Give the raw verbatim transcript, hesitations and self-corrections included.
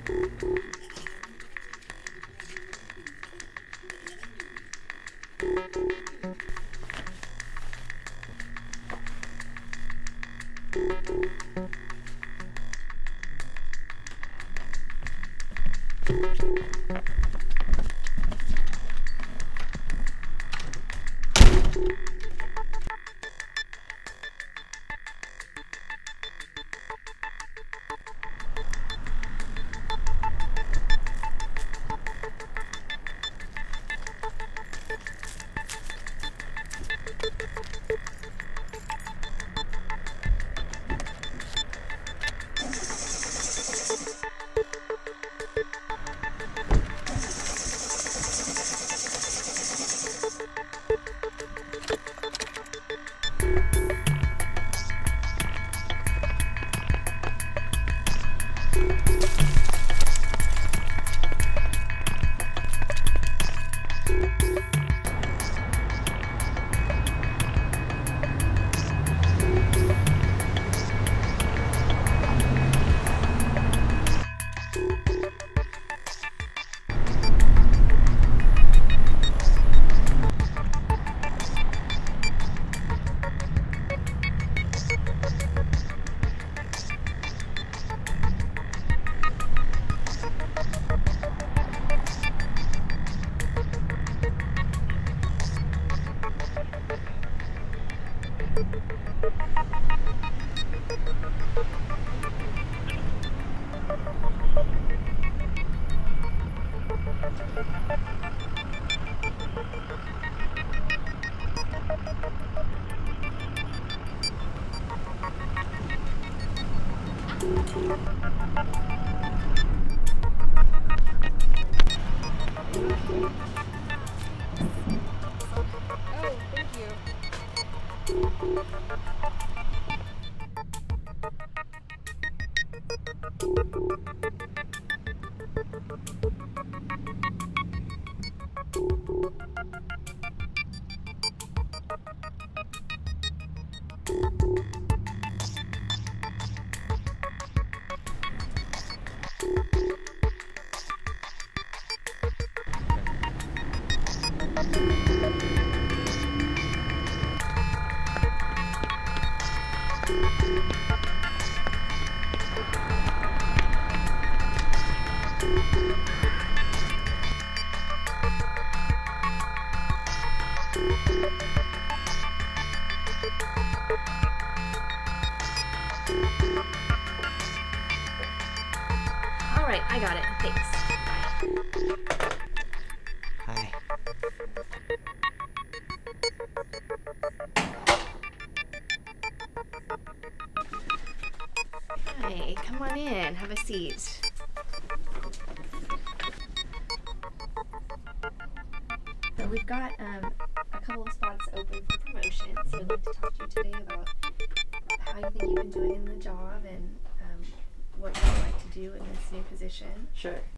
Alright, I got it. Thanks. Bye. Hi. Hi, come on in. Have a seat. So we've got um, a couple of spots open for promotion, so I'd like to talk to you today about how you think you've been doing in the job and um, what you would like to do in this new position. Sure.